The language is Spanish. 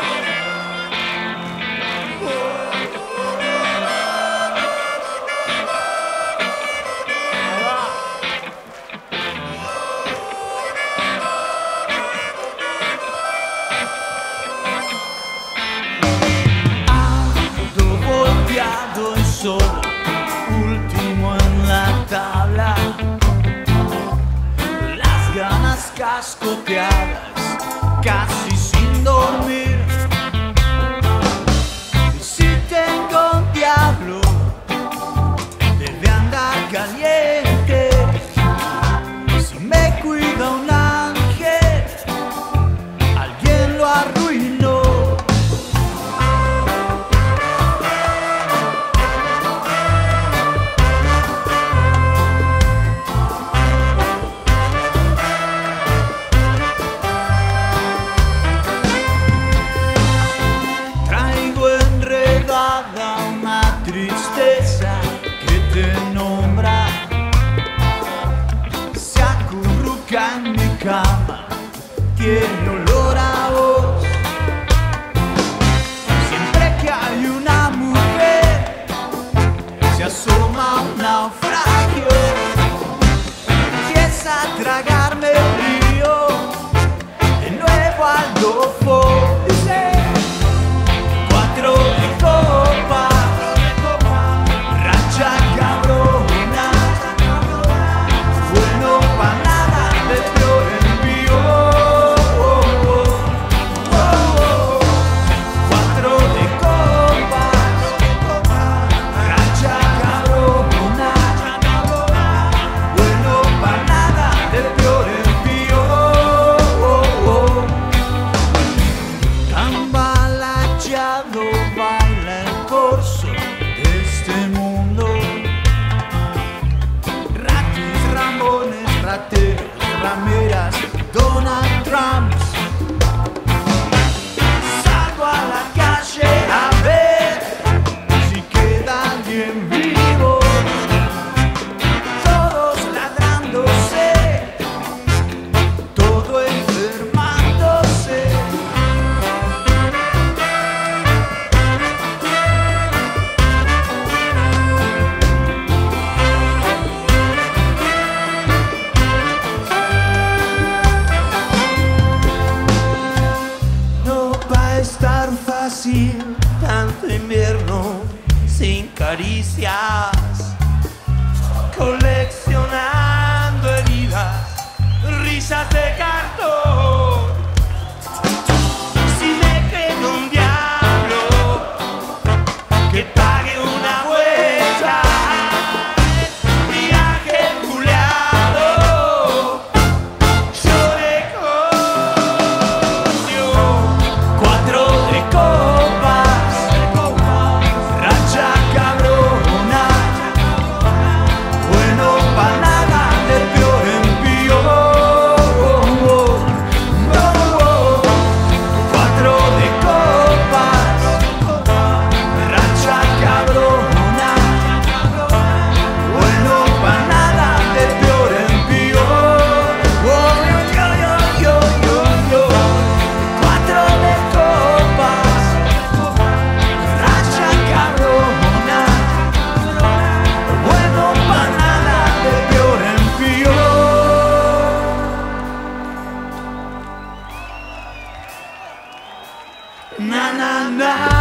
El sol, último en la tabla, las ganas cascoteadas, casi sin dormir. Si tengo un diablo, debe andar caliente. Si me cuida un ángel, alguien lo arruinó. Tristeza que te nombra, se acurruca en mi cama, tiene olor a vos. Siempre que hay una mujer, se asoma un naufragio, empieza a tragarme el río, de nuevo al dofo. Dice 4 de copa. Baila el corso de este mundo, ratis, ramones, rateros, rameras, Donald Trumps. Salgo a la calle a ver si queda alguien vivo, todos ladrándose, todo enfermándose. Estar fácil, tanto invierno sin caricias, coleccionando heridas, risas de cartón. Si me creen un diablo, que pague una vuelta, viaje culeado, yo de na na na.